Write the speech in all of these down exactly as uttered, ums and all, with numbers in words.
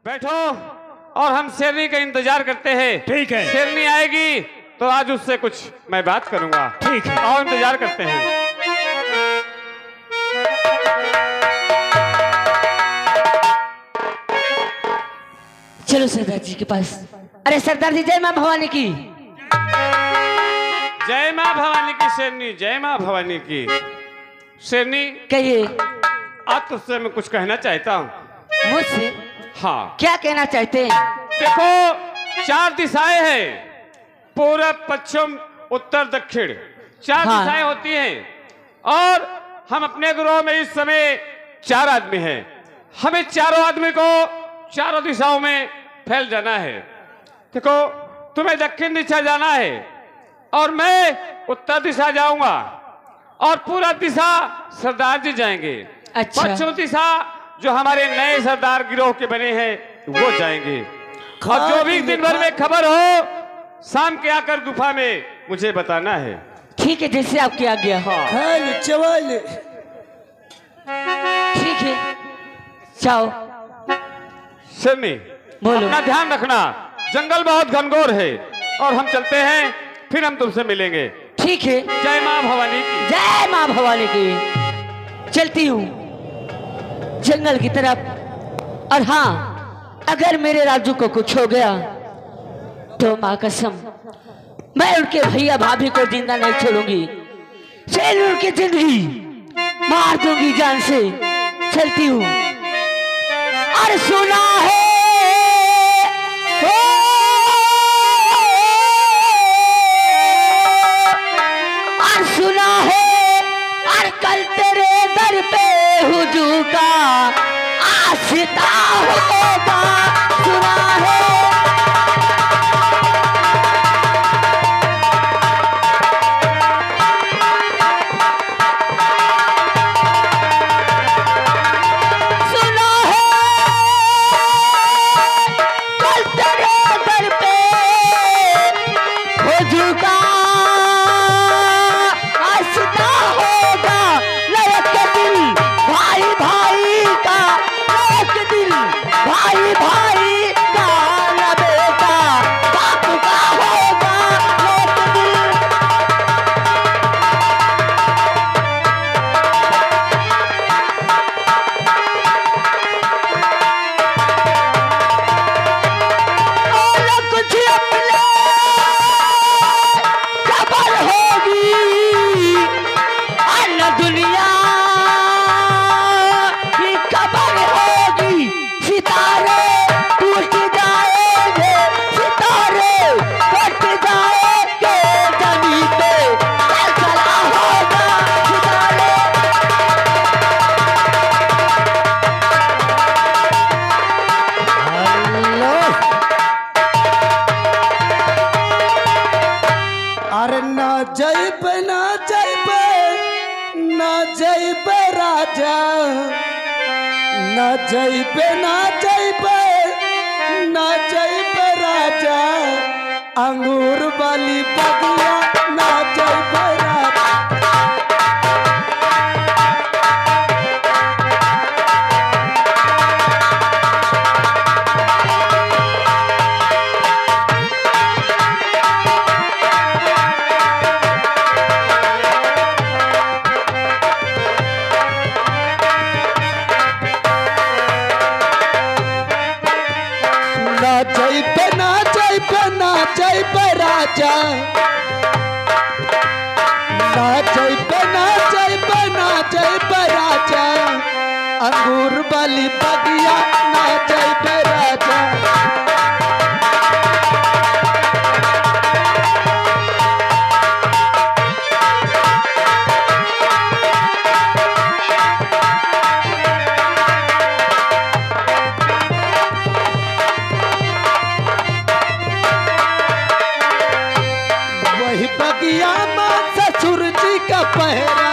बैठो और हम शेरनी का इंतजार करते हैं। ठीक है। शेरनी आएगी तो आज उससे कुछ मैं बात करूंगा। ठीक है। और इंतजार करते हैं। चलो सरदार जी के पास। अरे सरदार जी, जय माँ भवानी की। जय माँ भवानी की शेरनी, जय माँ भवानी की। शेरनी कहिए। आज तुझसे मैं कुछ कहना चाहता हूँ। मुझसे? हाँ। क्या कहना चाहते हैं? देखो, चार दिशाएं हैं, पूरब, पश्चिम, उत्तर, दक्षिण। चार हाँ। दिशाएं होती हैं और हम अपने ग्रोह में इस समय चार आदमी हैं। हमें चारों आदमी को चारों दिशाओं में फैल जाना है। देखो, तुम्हें दक्षिण दिशा जाना है और मैं उत्तर दिशा जाऊंगा और पूरा दिशा सरदार जी जाएंगे। अच्छा। पश्चिम दिशा जो हमारे नए सरदार गिरोह के बने हैं वो जाएंगे। और जो भी दिन भर में खबर हो, शाम के आकर गुफा में मुझे बताना है। ठीक है, जैसे आपकी आज्ञा। हाँ। चवल। ठीक है, जाओ। शेरनी, बोलो। अपना ध्यान रखना, जंगल बहुत घनघोर है और हम चलते हैं, फिर हम तुमसे मिलेंगे। ठीक है। जय माँ भवानी की। जय माँ भवानी की। चलती हूँ जंगल की तरफ। और हाँ, अगर मेरे राजू को कुछ हो गया तो माँ कसम, मैं उनके भैया भाभी को जिंदा नहीं छोड़ूंगी। चल उनकी जिंदगी मार दूंगी जान से। चलती हूँ। और सुना है ओ, और सुना है, और कल तेरे दर पे हुजूर का आशिता होगा। सुना है। सुना है, कल तेरे दर पे हुजूर का आशिता होगा। लड़क के दिल भाई भाई का, लड़क के दिल भाई भाई का, न बेटा बाप का होगा। लड़क के दिल और कुछ अपने खबर होगी, अन्य दुनिया की खबर होगी। सितारे टूट जाएंगे, सितारे कट जाएंगे, जमीन पे चला होगा। सितारे अरे ना जैब ना जैब ना जैब राजा, ना जैब ना जैब ना जैब राजा, अंगूर वाली बगिया ना जैब राजा। ना जैब ना जैब ना जैब राजा, ना जैब ना जैब ना जैब राजा, अंगूर वाली बगिया ना जैब राजा। वही बगिया माँ ससुर जी का पहरा,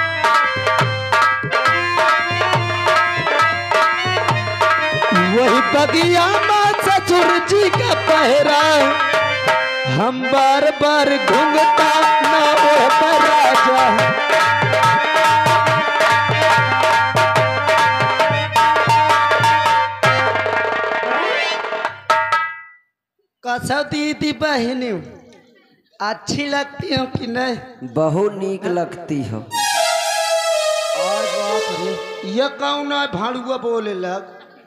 वही बगिया माँ ससुर जी का पहरा। हम बार बार घूंघता ना ओढ़ राजा। कैसा दीदी बहनी अच्छी लगती हो कि नहीं? बहुत नीक लगती हो। और बाप रे, ये कौन है भाड़ुआ बोले लग?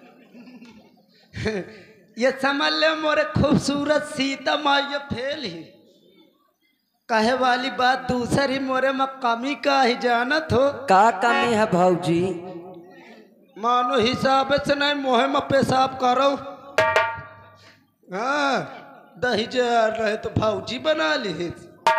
ये समझ ले मोरे खूबसूरत सीता माँ फेल ही कहे वाली बात दूसरी मोरे में कमी का ही जानत हो। का कमी है भौजी? मानो हिसाब से नहीं मोहे में पेशाब करो। हाँ दही जार रहे तो भौजी बना ली।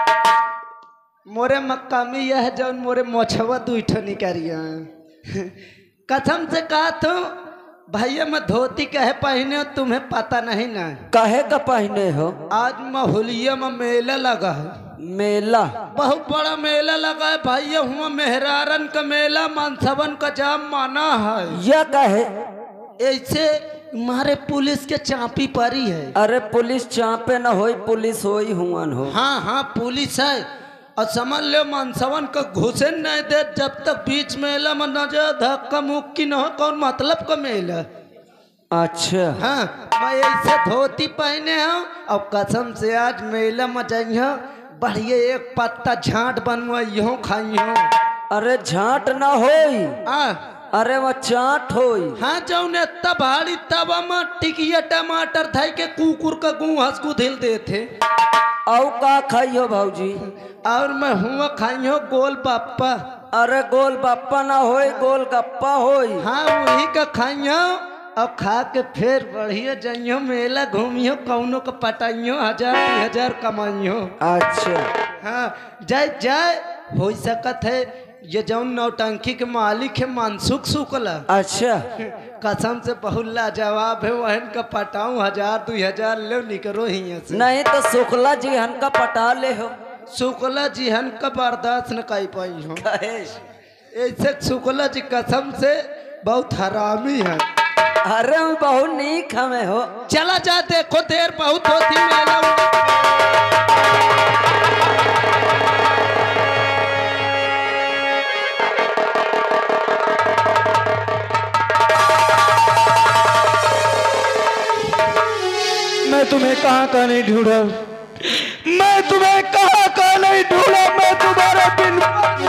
मोरे में कमी यह है जौन मोरे मोछवा दूठो निकारिया। कसम से कहा तो भैया मैं धोती कहे पहने हो तुम्हें पता नहीं ना? कहे का पहने हो? आज महुलिया में मेला लगा है। मेला? बहुत बड़ा मेला लगा है भैया। हुआ मेहरारन का मेला मनसवन का जाम माना है। यह कहे ऐसे मारे पुलिस के चापी परी है। अरे पुलिस चापे न होई, पुलिस होई हुआन हो। हाँ हाँ पुलिस है। और समझ लो मनसवन का घुसे नहीं दे जब तक बीच मेला में न जाए धक्का मुक्की न हो। कौन मतलब का मेला? अच्छा हाँ मैं ऐसे धोती पहने हूँ और कसम से आज मेला में जाइए बढ़िया एक पत्ता झांट बनवाइयो खाइयो। अरे झांट ना होई, हाँ अरे वो चाट होई। हाँ जौन इतना भारी तवा में टिकिया टमाटर थाई के कुकुर का गू हंस गुधिल देते। और का खाइयो भौजी? और मैं हुआ खाइयो गोल बाप्पा। अरे गोल बाप्पा ना होई, गोल गप्पा होई। हाँ वही का खाइयो और खा के फिर बढ़िया जाइयो मेला घूमियो कौनो का पटाइयो हजार दो हजार कमाइयो। अच्छा हाँ जाए जाए हो सकत है ये जौन नौटंकी के मालिक है मनसुख शुक्ला। अच्छा कसम से बहुत लाजवाब है। वहन का पटाऊ हजार दो हजार ले निकलो ही से। नहीं तो शुक्ला जी हन का पटा ले हो। शुक्ला जी हन का बर्दाश्त न कर पाई हो। कहे ऐसे शुक्ला जी कसम से बहुत हरामी है। अरे बहुत नीक हमें हो। चला जा देखो देर बहुत होती मेला। मैं तुम्हें कहाँ का नहीं ढूंढा, मैं तुम्हें कहाँ का नहीं ढूंढा, मैं तुम्हारे बिन।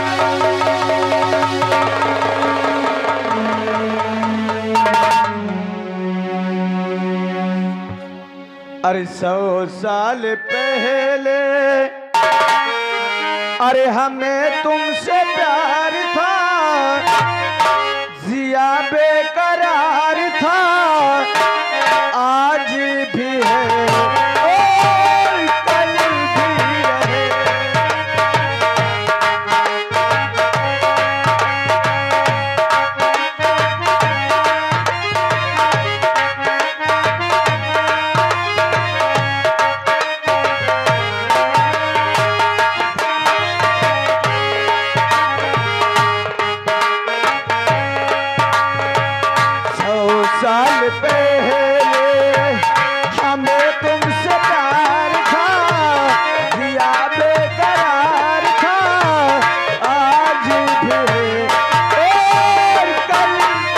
अरे सौ साल पहले अरे हमें तुमसे प्यार था, जिया बेकरार था, आज भी है और कल भी रहे। सौ साल पहले हमें तुमसे प्यार था, जिया बेकरार था, आज भी है और कल।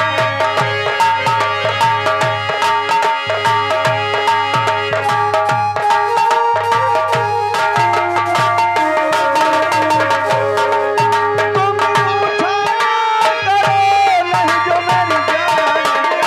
तुम रूठा करो नहीं जो मेरी जान।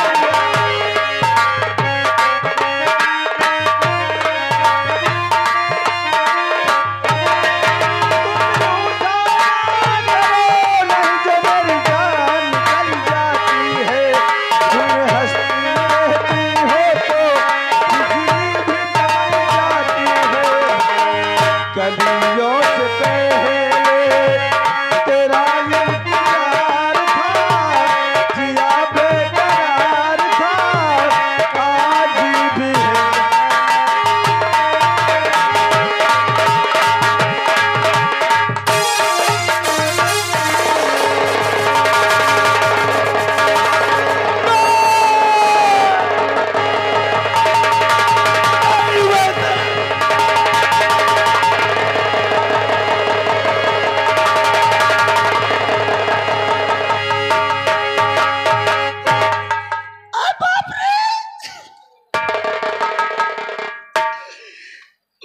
कलियों से पहले तेरा इंतजार था, जिया बेकरार था, आज भी है।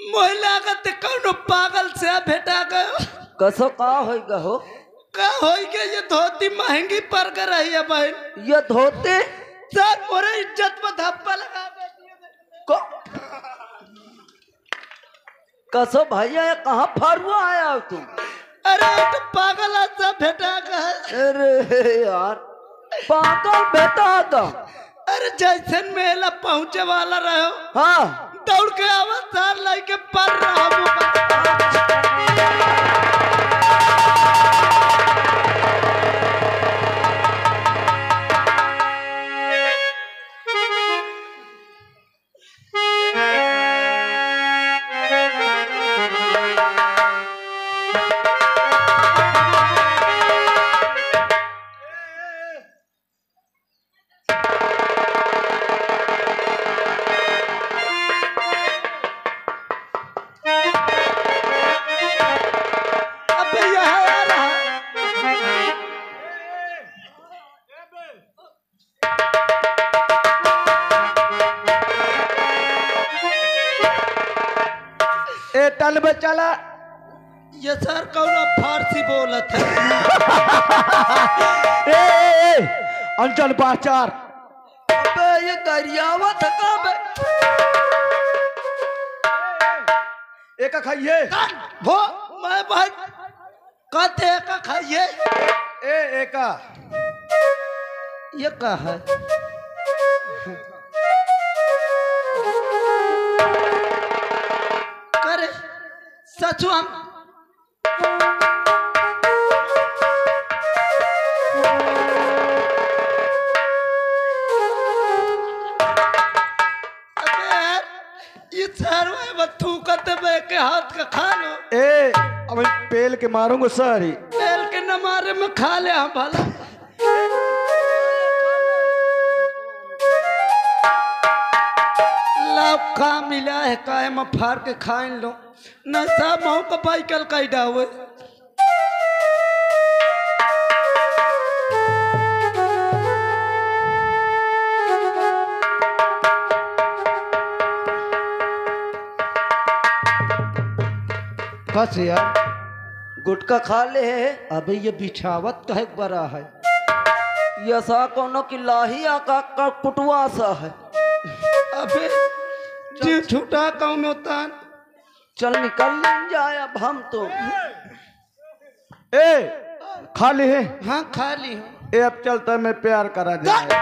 मोह लागत कौनो पागल से भेटा गयो। कसो का होगा हो? का होई के ये धोती महंगी पड़ कर रही है बहन। ये धोते सर मोरे इज्जत पर धप्पा लगा को कसो भैया ये कहाँ फरुआ आया हो तुम? अरे तो पागल सा भेटा गया। अरे यार पागल बेटा का। अरे जैसन मेला पहुंचे वाला रहो हाँ दौड़ के आवाज सार लाई के पर रहा। टल चला ये सर कौन फारसी बोलत है। ए, ए, ए, अंचल बाचार। अबे ये गरियावा थका बे। एक खाइए वो मैं भाई कहते एक खाइए। ए एका ये का है? करे सचू हम के हाथ का खा लो। ए अब पेल के मारूंगा सारी। पेल के न मारे में खा ले हम भला। लाभ खा मिला है काय में फाड़ के खाए लो न सब माँ का पाई कल का डावे। बस यार गुटका खा ले है। अबे ये बिछावत कहे बड़ा है। ये सा कोनो की लाहिया का, का कुटवा सा है। अबे जी छूटा कौन होता। चल निकल जाए अब हम तो। ए खा ली है? हाँ खा ली हूँ। ए अब चलता मैं प्यार करा जाए।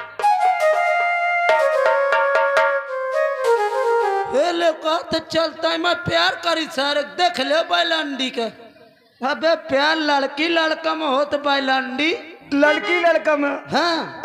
ले तो चलता है मैं प्यार करी सर। देख ले बैलंडी के। अबे प्यार लड़की लड़का में हो तो बैलंडी लड़की लड़का में। हाँ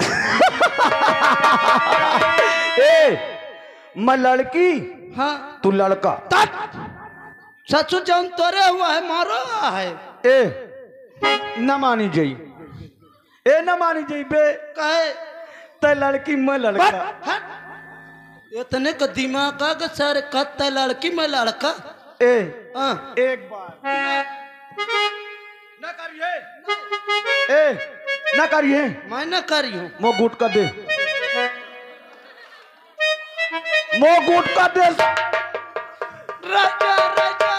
ए मैं लड़की हाँ तू लड़का। सचू जौन तोरे हुआ है मारो है। ए न मानी जाई। ए न मानी जाई बे। कहे ते लड़की मैं लड़का। इतने का दिमाग का के सर कत्ता लड़की में लड़का। ए हाँ एक बार न करिए। ए न करिए। मैं न करी हूँ। मो गुटका दे। मो गुटका दे। राजा राजा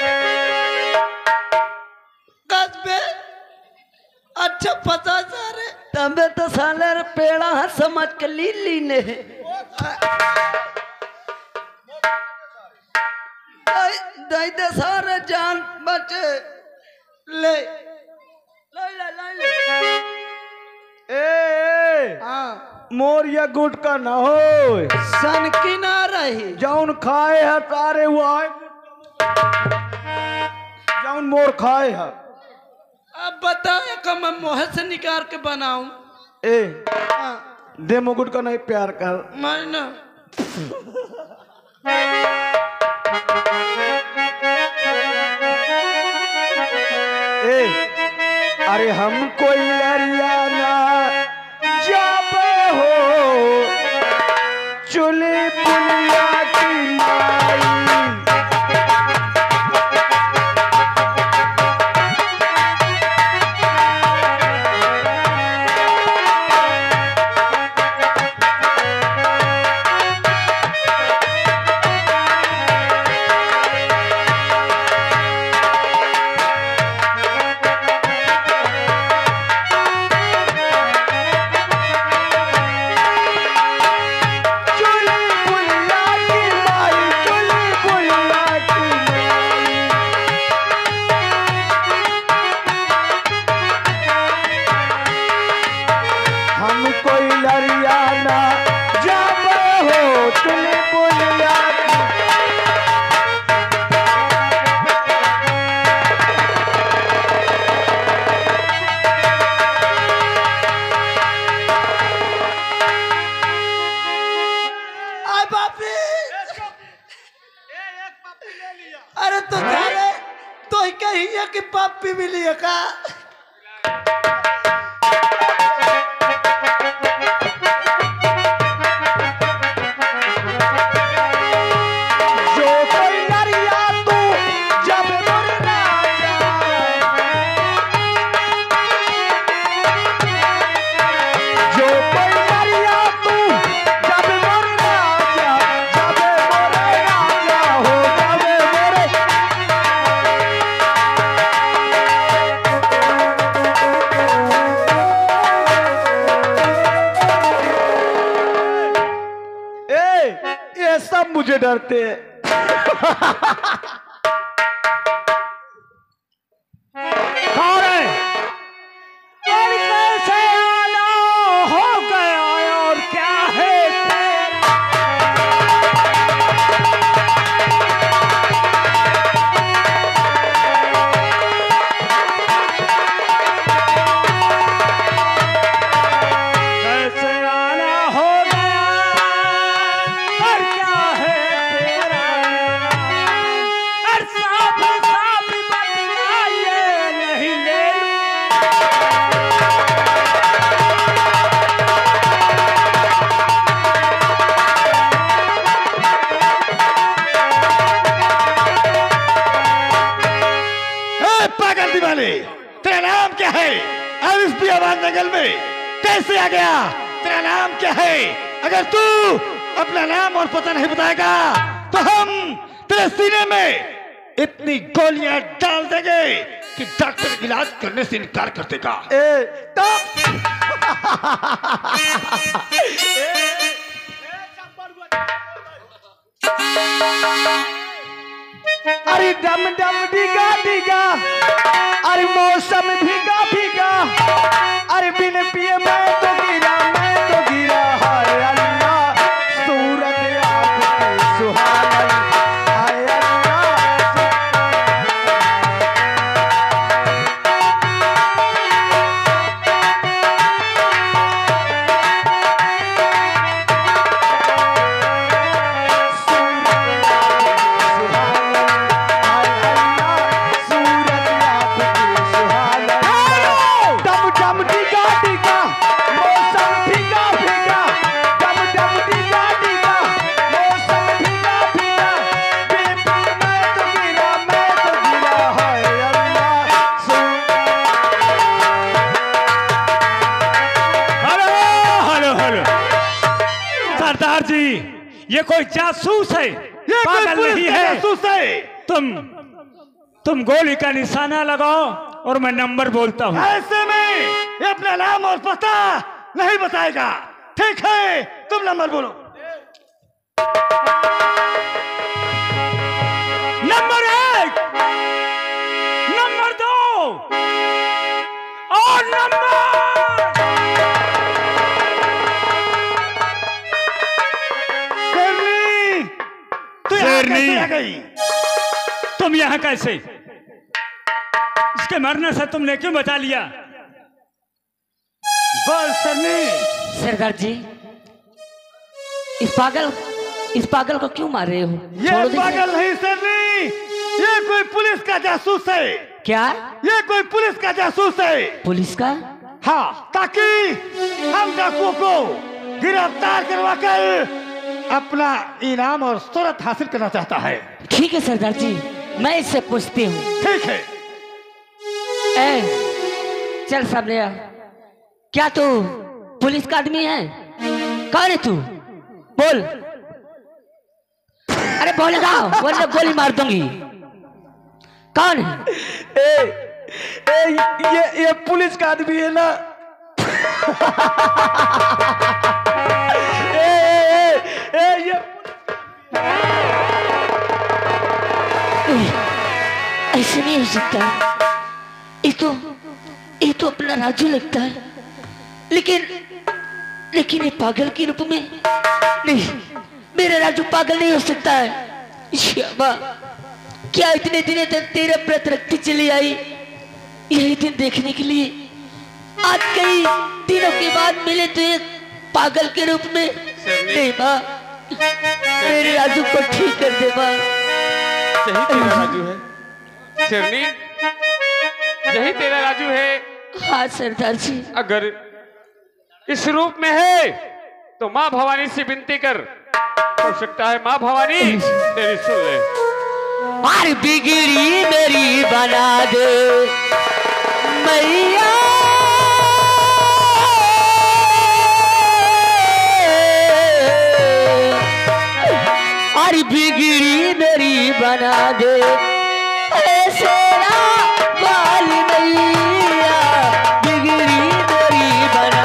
कसबे अच्छा पता सारे। तबे तो साले पेड़ा है समझ के ली ली ने। दाई दे सारे जान बचे। ले ले ले ले ले। ए, ए हाँ मोर या गुटका ना हो। सन की ना रही। जौन खाए है तारे वो आए। जौन मोर खाए है। अब बताए कि मैं मोह से निकाल के बनाऊं। ए हाँ दे मो गुटका नहीं प्यार कर। मैं ना ए अरे हम कोई लरियाना जाबे हो चुली पुलिया की माई। अरे तो जा रे तो ही कही है कि पापी मिली है का मुझे डरते हैं। कौन है? और कैसे आना हो गया और क्या है कैसे आना हो गया और क्या है तेरा और साफ साफ बतलाइए नहीं ले पागल दीवाने, तेरा नाम क्या है? अब इस बियाबान जंगल में कैसे आ गया? तेरा नाम क्या है? अगर तू अपना नाम और पता नहीं बताएगा तो हम तेरे सीने में इतनी गोलियां डाल देंगे कि डॉक्टर इलाज करने से इनकार कर देगा। ए, अरे डम डम डिगा डिगा, अरे मौसम भीगा भीगा, अरे बिन पिए मैं तो गिरा मैं तो गिरा। हाय अल्लाह सूरत आपकी सुहानी, हाय अल्लाह। सरदार जी, ये कोई जासूस है, ये पागल नहीं है। जासूस है। तुम तुम गोली का निशाना लगाओ और मैं नंबर बोलता हूँ। ऐसे में ये अपना नाम और पता नहीं बताएगा। ठीक है, तुम नंबर बोलो। नंबर एक, नंबर दो और नंबर गई। तुम यहाँ कैसे? इसके मरने से तुमने क्यों बचा लिया? बोल सरनी। सरदार जी, इस पागल इस पागल को क्यों मार रहे हो? ये पागल नहीं सरनी, ये कोई पुलिस का जासूस है। क्या? ये कोई पुलिस का जासूस है। पुलिस का? हाँ, ताकि हम डाकुओं को गिरफ्तार करवा कर अपना इनाम और शोहरत हासिल करना चाहता है। ठीक है सरदार जी, मैं इससे पूछती हूँ। ठीक है। ए, चल सामने आ। क्या तू पुलिस का आदमी है? कौन है तू? बोल। अरे बोलेगा वरना गोली मार दूंगी। कौन है? ए, ए, ये ये पुलिस का आदमी है ना। ए, ए, ए, ये ऐसे नहीं हो सकता। ये तो ये तो अपना राजू लगता है, लेकिन लेकिन ये पागल के रूप में नहीं। मेरा राजू पागल नहीं हो सकता है। श्यामा, क्या इतने दिनों तक तेरा व्रत रखती चली आई, यही दिन देखने के लिए आज कई दिनों के बाद मिले तो एक पागल के रूप में। नहीं माँ, मेरे राजू को ठीक कर दे माँ। यही तेरा राजू है शेरनी, यही तेरा राजू है। हाँ सरदार जी। अगर इस रूप में है तो माँ भवानी से विनती कर, हो सकता है माँ भवानी तेरी सुन ले। और बिगड़ी मेरी बना दे मैया, और बिगड़ी मेरी बना दे शेरा वाली मैया, बिगड़ी मेरी बना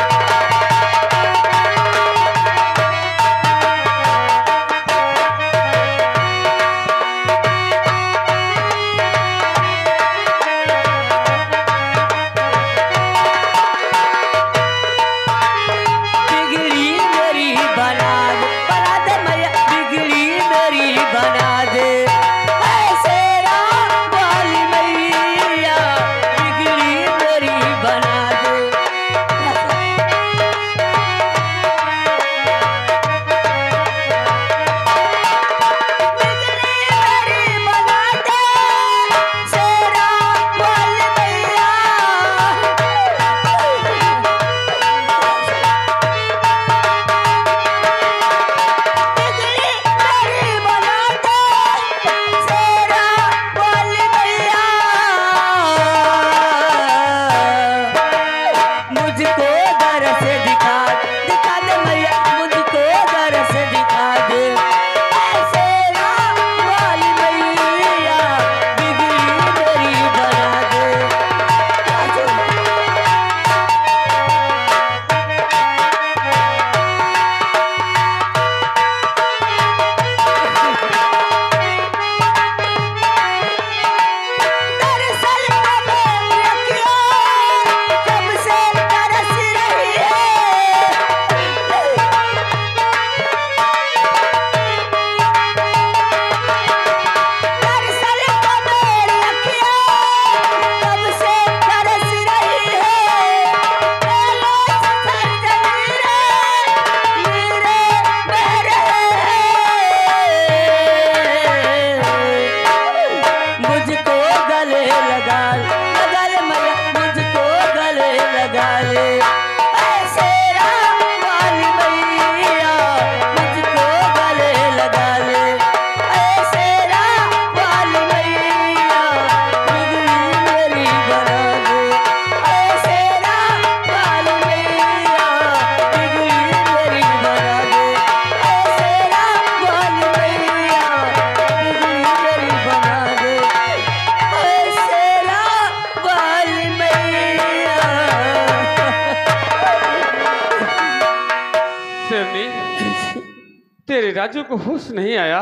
तेरे राजू को होश नहीं आया।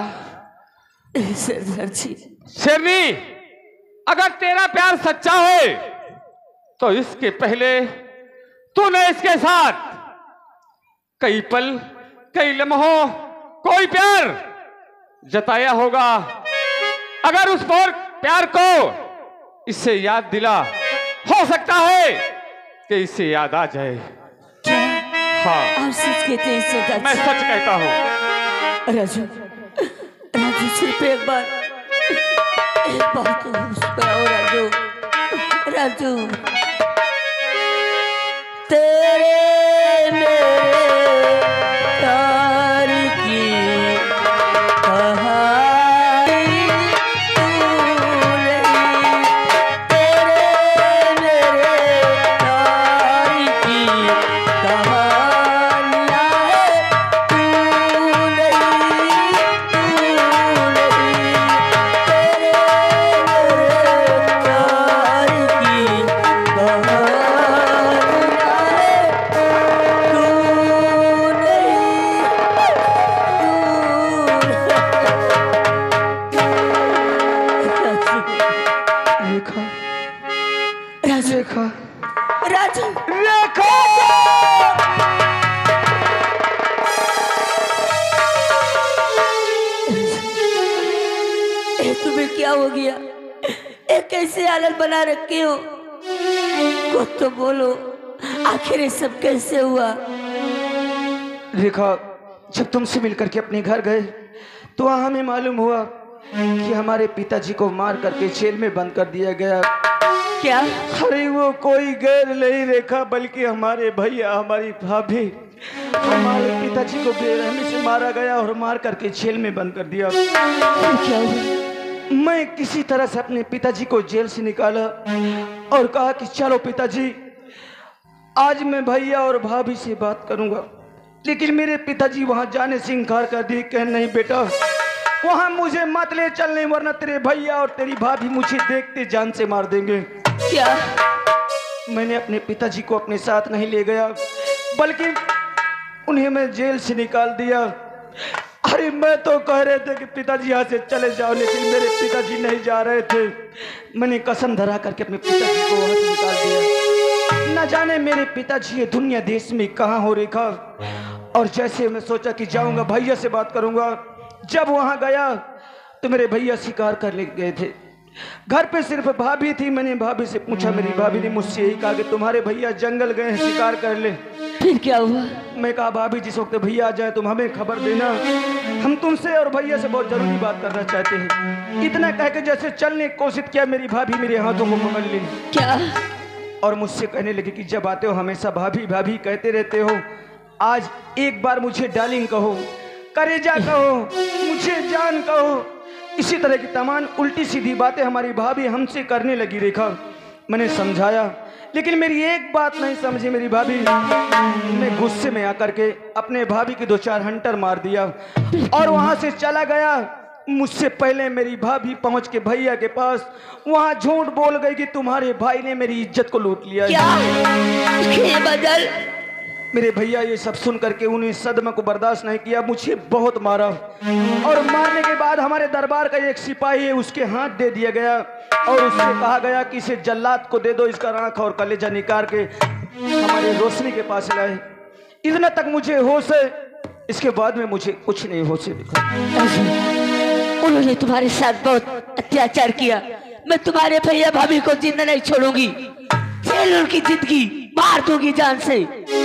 सरदार जी। शेरनी, अगर तेरा प्यार सच्चा है तो इसके पहले तूने इसके साथ कई पल कई लम्हों कोई प्यार जताया होगा। अगर उस पर प्यार को इससे याद दिला, हो सकता है कि इससे याद आ जाए। हाँ, आप सच कहते हैं सरदार जी? मैं सच कहता हूँ। राजू, राजू सिर्फ एक बार एक बार तो होश में आओ राजू। राजू, तेरे मेरे प्यार की कहानी तू नहीं, तेरे मेरे प्यार की कहानियाँ है तू नहीं, तू नहीं, तेरे मेरे प्यार की कहानियाँ है तू नहीं, रेखा, राजू, रेखा, राजू, रेखा। ए, तुम्हें क्या हो गया? ए, कैसे हालत बना रखी हो? कुछ तो बोलो, आखिर ये सब कैसे हुआ? रेखा, जब तुमसे मिलकर के अपने घर गए तो वहाँ हमें मालूम हुआ कि हमारे पिताजी को मार करके जेल में बंद कर दिया गया। क्या? अरे वो कोई गैर नहीं रेखा बल्कि हमारे भैया हमारी भाभी हमारे पिताजी को बेरहमी से मारा गया और मार करके जेल में बंद कर दिया। क्या हुआ? मैं किसी तरह से अपने पिताजी को जेल से निकाला और कहा कि चलो पिताजी आज मैं भैया और भाभी से बात करूंगा, लेकिन मेरे पिताजी वहां जाने से इनकार कर दिए। कह नहीं बेटा वहां मुझे मत ले चलने वरना तेरे भैया और तेरी भाभी मुझे देखते जान से मार देंगे। क्या? मैंने अपने पिताजी को अपने साथ नहीं ले गया बल्कि उन्हें मैं जेल से निकाल दिया। अरे मैं तो कह रहे थे कि पिताजी यहाँ से चले जाओ, लेकिन मेरे पिताजी नहीं जा रहे थे। मैंने कसम धरा करके अपने पिताजी को वहाँ से निकाल दिया। न जाने मेरे पिताजी ये दुनिया देश में कहाँ हो रेखा। और जैसे मैं सोचा कि जाऊंगा भैया से बात करूंगा, जब वहाँ गया तो मेरे भैया शिकार कर ले गए थे। घर पे सिर्फ भाभी थी। मैंने भाभी से पूछा, मेरी भाभी ने मुझसे यही कहा कि तुम्हारे भैया जंगल गए हैं शिकार कर ले। फिर क्या हुआ? मैं कहा भाभी जिस वक्त भैया आ जाए तुम हमें खबर देना, हम तुमसे और भैया से बहुत जरूरी बात करना चाहते हैं। इतना कह के जैसे चलने की कोशिश किया मेरी भाभी मेरे हाथों को पकड़ ली। क्या? और मुझसे कहने लगी कि जब आते हो हमेशा भाभी भाभी कहते रहते हो, आज एक बार मुझे डार्लिंग कहो, करेजा कहो, मुझे जान कहो। इसी तरह की तमाम उल्टी सीधी बातें हमारी भाभी हमसे करने लगी रेखा। मैंने समझाया लेकिन मेरी एक बात नहीं समझी मेरी भाभी। मैं गुस्से में आकर के अपने भाभी के दो चार हंटर मार दिया और वहां से चला गया। मुझसे पहले मेरी भाभी पहुंच के भैया के पास वहां झूठ बोल गई कि तुम्हारे भाई ने मेरी इज्जत को लूट लिया। क्या? ये बदल मेरे भैया ये सब सुन करके उन्हें सदमा को बर्दाश्त नहीं किया, मुझे बहुत मारा और मारने के बाद हमारे दरबार का एक सिपाही है उसके हाथ दे दिया गया और उससे कहा गया कि इसे जल्लाद को दे दो, इसका आँख और कलेजा निकाल के हमारे रोशनी के पास लाए। इतना तक मुझे होश है, इसके बाद में मुझे कुछ नहीं होश दिखा। उन्होंने तुम्हारे साथ बहुत अत्याचार किया। मैं तुम्हारे भैया भाभी को जिंदा नहीं छोड़ूंगी, जेल उनकी जिंदगी मार दूंगी जान से।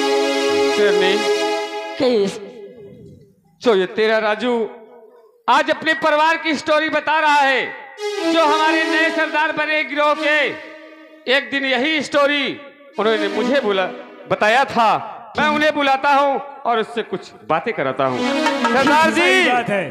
शेरनी, जो ये तेरा राजू आज अपने परिवार की स्टोरी बता रहा है, जो हमारे नए सरदार बने गिरोह के, एक दिन यही स्टोरी उन्होंने मुझे बुला बताया था। मैं उन्हें बुलाता हूँ और उससे कुछ बातें कराता हूँ। सरदार जी, बात है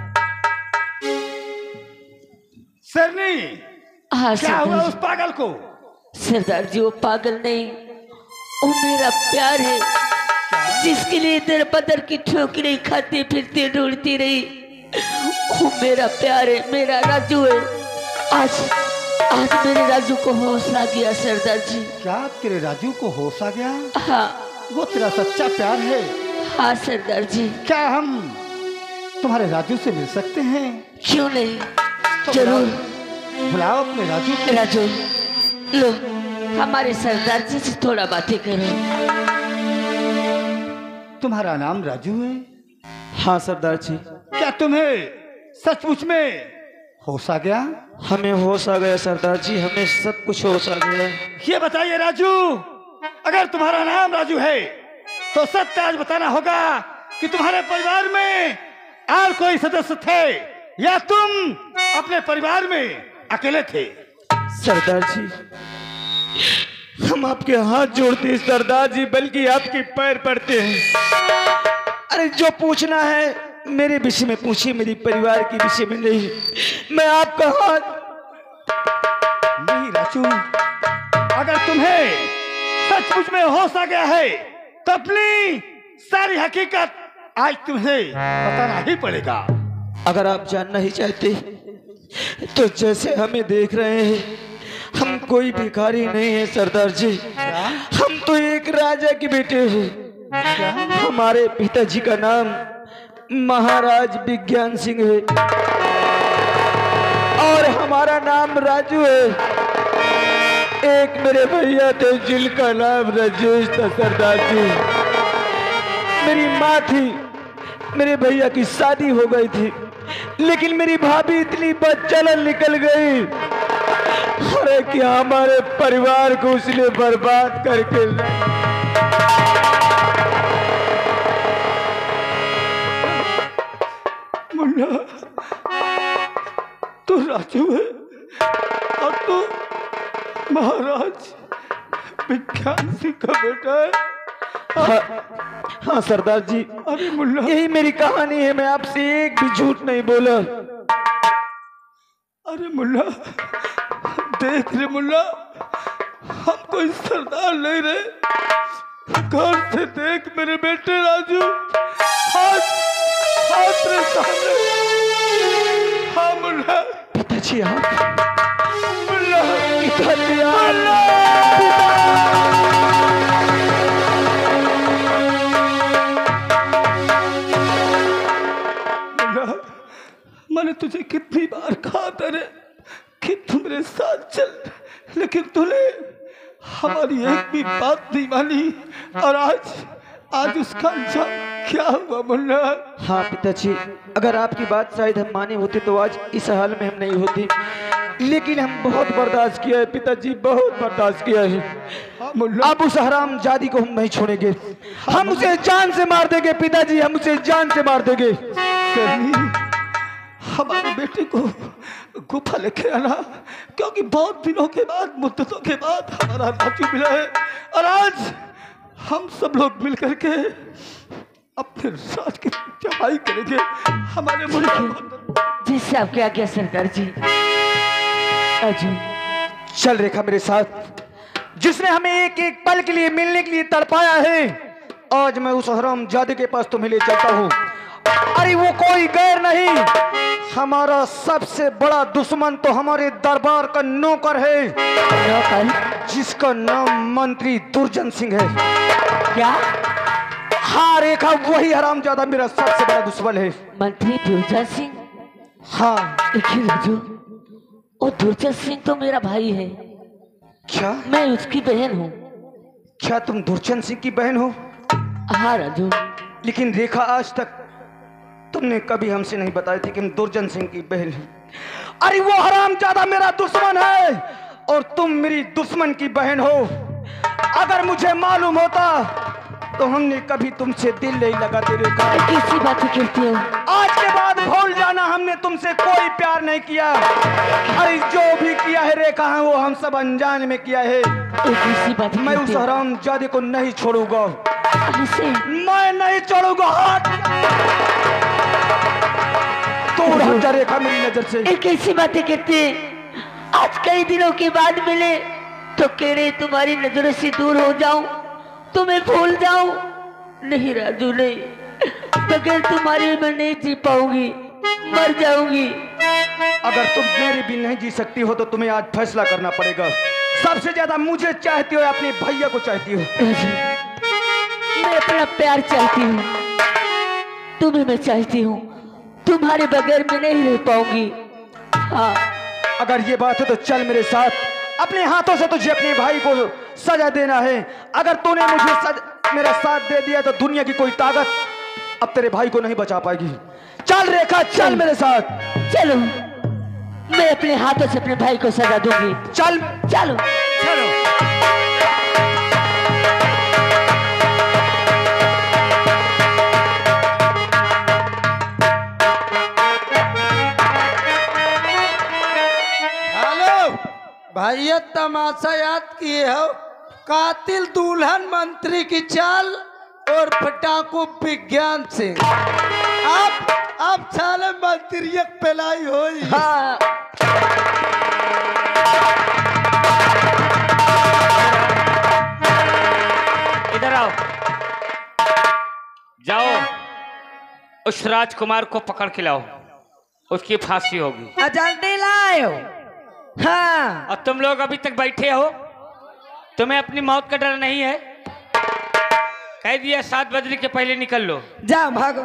सरनी, हाँ क्या हुआ सरदार उस पागल को? जी। सरदार जी वो पागल नहीं, वो मेरा प्यार है जिसके लिए तेरे पदर की ठोकरें खाती फिरती ढूंढती रही। वो मेरा प्यार है, मेरा राजू है। आज आज मेरे राजू को होश आ गया सरदार जी। क्या तेरे राजू को होश आ गया? हाँ वो तेरा सच्चा प्यार है? हाँ सरदार जी। क्या हम तुम्हारे राजू से मिल सकते हैं? क्यों नहीं, तो जरूर। बुलाओ, बुलाओ अपने राजू को। राजू लो, हमारे सरदार जी से थोड़ा बातें करो। तुम्हारा नाम राजू है? हाँ सरदार जी। क्या तुम्हें सचमुच में होश आ गया? हमें होश आ गया सरदार जी, हमें सब कुछ होश आ गया। ये बताइए राजू, अगर तुम्हारा नाम राजू है तो सत्य आज बताना होगा कि तुम्हारे परिवार में और कोई सदस्य थे या तुम अपने परिवार में अकेले थे? सरदार जी हम आपके हाथ जोड़ते हैं सरदार जी, बल्कि आपके पैर पड़ते हैं। अरे जो पूछना है मेरे विषय में पूछिए, मेरी परिवार के विषय में नहीं। मैं आपका हाथ नहीं राजू, अगर तुम्हें सचमुच में होश आ गया है तो अपनी सारी हकीकत आज तुम्हें बताना ही पड़ेगा। अगर आप जानना ही चाहते तो जैसे हमें देख रहे हैं हम कोई भिखारी नहीं है सरदार जी, हम तो एक राजा के बेटे हैं। हमारे पिताजी का नाम महाराज विज्ञान सिंह है और हमारा नाम राजू है। एक मेरे भैया थे जिनका नाम राजेश था सरदार जी। मेरी माँ थी, मेरे भैया की शादी हो गई थी, लेकिन मेरी भाभी इतनी बदचलन निकल गई, अरे क्या हमारे परिवार को उसने बर्बाद करके मुन्ना, राजू है और तू महाराज विज्ञान सिंह का बेटा है। हाँ, हाँ सरदार जी, अरे मुल्ला यही मेरी कहानी है, मैं आपसे एक भी झूठ नहीं बोला। अरे मुल्ला देख रे मुल्ला, हम कोई सरदार नहीं रहे, गौर से देख मेरे बेटे राजू, हाथ हाथ रे सामने। हाँ मुल्ला, पिताजी आप, मुल्ला पिताजी मैंने तुझे कितनी बार कहा था रे कि तू मेरे साथ चल, लेकिन तूने हमारी एक भी बात नहीं मानी, और आज आज उसका अंजाम क्या हुआ मुन्ना? हाँ पिताजी, अगर आपकी बात शायद हम माने होते तो आज इस हाल में हम नहीं होते, लेकिन हम बहुत बर्दाश्त किया है पिताजी, बहुत बर्दाश्त किया है। हाँ, अब उस हराम जादी को हम नहीं छोड़ेंगे, हम उसे जान से मार देंगे पिताजी, हम उसे जान से मार देंगे। हमारे बेटे को गुफा लेके आना, क्योंकि बहुत दिनों के बाद, मुद्दतों के बाद हमारा राजू मिला है, और आज हम सब लोग मिल करके अपने राज की चढ़ाई करेंगे। हमारे मुल्क जिससे आप क्या क्या सरकार जी। राजू चल रेखा मेरे साथ, जिसने हमें एक एक पल के लिए मिलने के लिए तड़पाया है, आज मैं उस हराम जादे के पास तुम्हें ले चलता हूँ। अरे वो कोई गैर नहीं, हमारा सबसे बड़ा दुश्मन तो हमारे दरबार का नौकर है, नौकर जिसका नाम मंत्री दुर्जन सिंह है। क्या? हाँ रेखा, वही हरामजादा मेरा सबसे बड़ा दुश्मन है। मंत्री दुर्जन सिंह? हाँ देखिए राजू, वो दुर्जन सिंह तो मेरा भाई है। क्या? मैं उसकी बहन हूँ। क्या तुम दुर्जन सिंह की बहन हो? हाँ राजू। लेकिन रेखा, आज तक तुमने कभी हमसे नहीं बताई थी कि हम दुर्जन सिंह की बहन हैं। अरे वो हरामजादा मेरा दुश्मन है और तुम मेरी दुश्मन की बहन हो। अगर मुझे मालूम होता तो हमने कभी तुमसे दिल नहीं लगाते रेखा। किसी बात कहती हो? आज के बाद भूल जाना, हमने तुमसे कोई प्यार नहीं किया। अरे जो भी किया है रेखा, वो हम सब अनजान में किया है। किसी बात मैं उस हरामजादे को नहीं छोड़ूंगा, मैं नहीं छोड़ूंगा। हाथ तोड़ हट जा रेखा मेरी नजर से। एक ऐसी बातें कहते, आज कई दिनों के बाद मिले तो कह रहे तुम्हारी नजरों से दूर हो जाऊं, तुम्हें भूल जाऊं। नहीं राजू नहीं, बगैर तुम्हारे मैं नहीं जी पाऊंगी, मर जाऊंगी। अगर तुम मेरे भी नहीं जी सकती हो तो तुम्हें आज फैसला करना पड़ेगा। सबसे ज्यादा मुझे चाहती हो या अपने भैया को चाहती हो? मैं अपना प्यार चाहती हूँ, तुम्हें मैं चाहती हूँ, तुम्हारे बगैर मैं नहीं रह पाऊंगी। हाँ अगर ये बात है तो चल मेरे साथ, अपने हाथों से तुझे अपने भाई को सजा देना है। अगर तूने मुझे सज, मेरा साथ दे दिया तो दुनिया की कोई ताकत अब तेरे भाई को नहीं बचा पाएगी। चल रेखा, चल, चल मेरे साथ। चलो, मैं अपने हाथों से अपने भाई को सजा दूंगी। चल चलो चलो। भैया तमाशा याद किए हो? कातिल दुल्हन मंत्री की चाल और पटाखू विज्ञान से अब अब साले मंत्री पेलाई होई। हाँ। इधर आओ, जाओ उस राजकुमार को पकड़ के लाओ, उसकी फांसी होगी। जल्दी लाओ। हाँ। और तुम लोग अभी तक बैठे हो, तुम्हें अपनी मौत का डर नहीं है? कह दिया सात बजने के पहले निकल लो। जाओ भागो।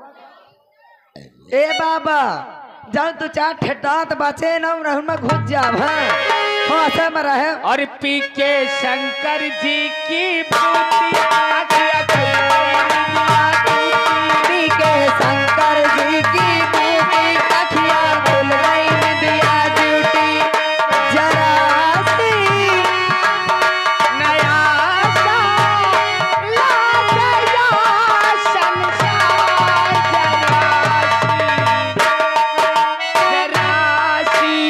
ए बाबा जाओ तो चार ठेठात बचे न रहूं में घुस जाओ। हाँ हाँ ऐसा मरा है। और पी के शंकर जी की बूटी आखिया पी के शंकर जी की बूटी आखिया खुल गई दिया ड्यूटी जरा सी नया सा लाया संसार जरा सी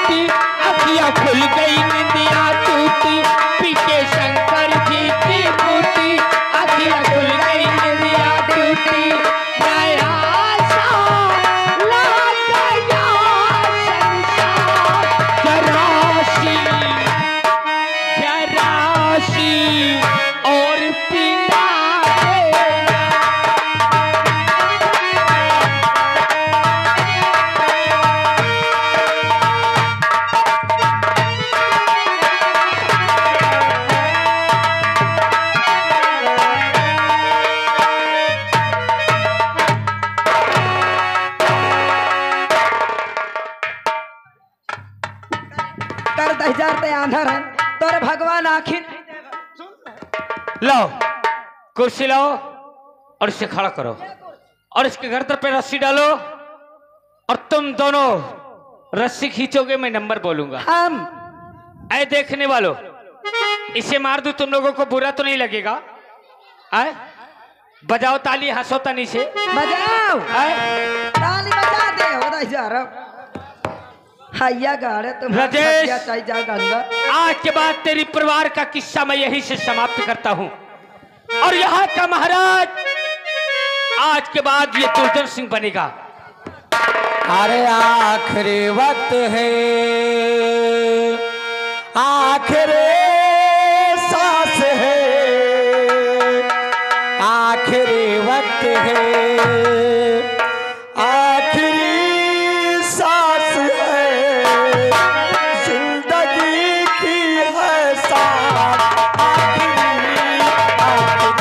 टूटी, अखियां खुल गई निंदिया टूटी, पीछे शंकर जी की बूटी, अखियां खुल गई निंदिया टूटी, नया सा लग गया संसार, जरासी जरासी और पिला कर दस हजार ते आंधर है तोरे भगवान आखिर लाओ कुर्सी लाओ और इसे खड़ा करो और इसके गर्दन पे रस्सी डालो और तुम दोनों रस्सी खींचोगे, मैं नंबर बोलूंगा। हम ऐ देखने वालों, इसे मार दूं तुम लोगों को बुरा तो नहीं लगेगा? आए बजाओ ताली, हंसो तनी से। बजाओ आए ताली बजा दे हो दस हजार हैया गाड़े तुम राजेश। चाहिए जा गंगा आज के बाद तेरी परिवार का किस्सा मैं यहीं से समाप्त करता हूं और यहाँ का महाराज आज के बाद ये दुर्जन सिंह बनेगा। अरे आखिरी वक्त है, आखिरी सांस है, आखिरी वक्त है, आखिरी सांस है, जिंदगी की है सांस, आखिरी आखिरी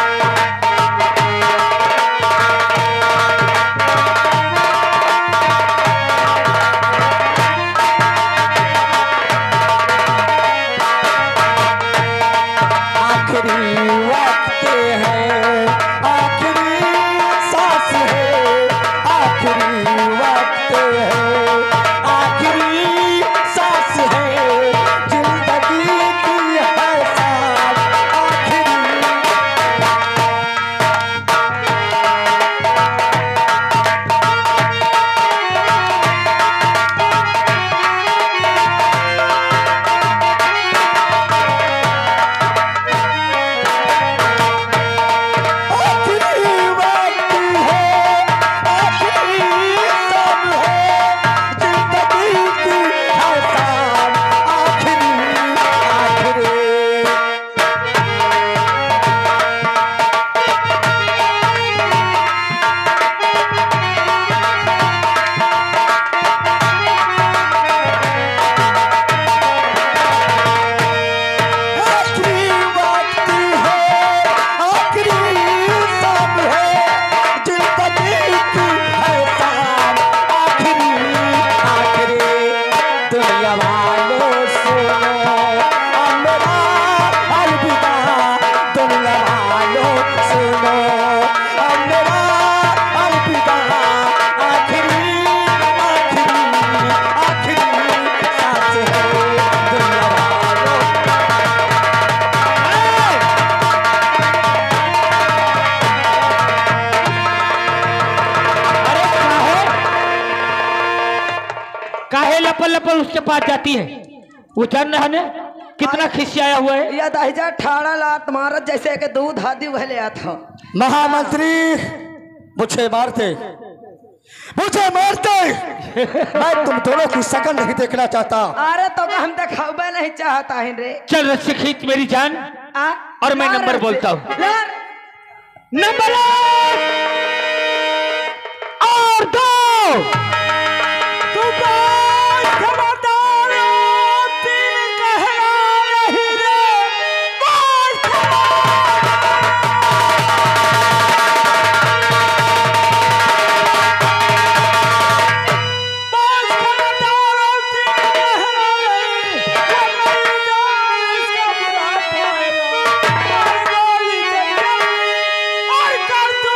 आखिरी वक्त है, आखिरी सांस है, आखिरी वक्त है, आखिरी सांस है, जिंदगी की है सांस, आखिरी आखिरी वक्त है, आखिरी सब है, जिंदगी की है सांस, आखिरी आखिरी आखिरी वक्त है, आखिरी सब है, जिंदगी की है सांस, आखिरी आखिरी दुनिया वालों सुनो अब मेरा अलविदा, दुनिया वालों सुनो अब मेरा अलविदा, आखिरी आखिरी आखिरी सांस है, दुनिया वालों अरे काहे काहे लपन लपन उसके पास जाती है? वो जान रहा ने कितना खिसियाया हुआ है। या दस हजार ठाड़ा लात मारत जैसे कि दूध आदि वह ले आता महामंत्री मुझे मारते, मुझे मारते, मैं तुम दोनों की शकल नहीं देखना चाहता। अरे तो हम दिखावे नहीं चाहता है रे चल रस्सी खींच मेरी जान आ? और मैं ला नंबर रस्सी। बोलता हूँ। ला। नंबर एक और दो। और कर तू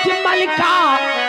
कि मलिका